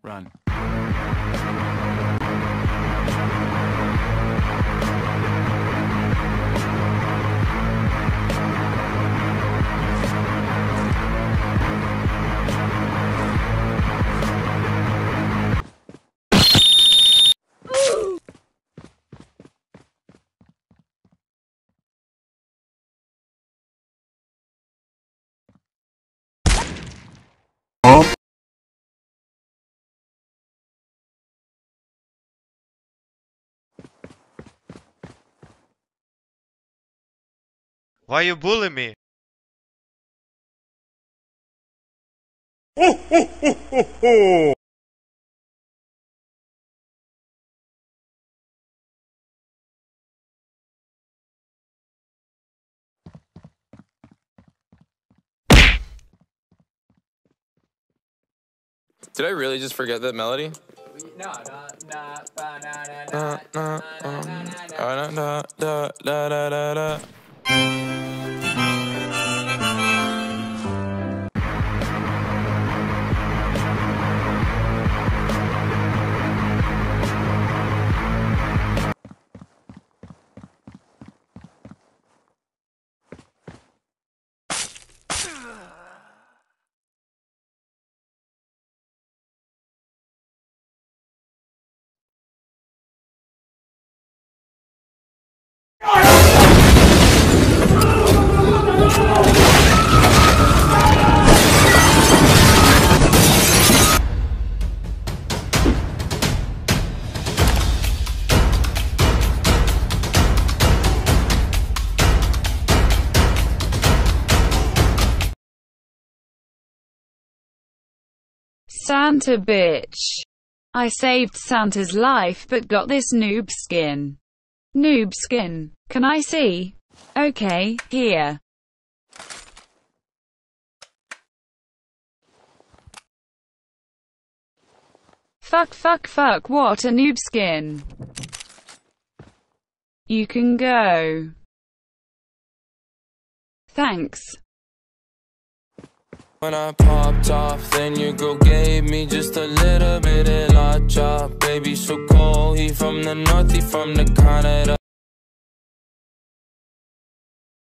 Run. Why you bully me? Did I really just forget that melody? No, Santa bitch. I saved Santa's life but got this noob skin. Noob skin. Can I see? Okay, here. Fuck, what a noob skin. You can go. Thanks. When I popped off, then your girl gave me just a little bit of la chop. Baby, so cold, he from the north, he from the Canada.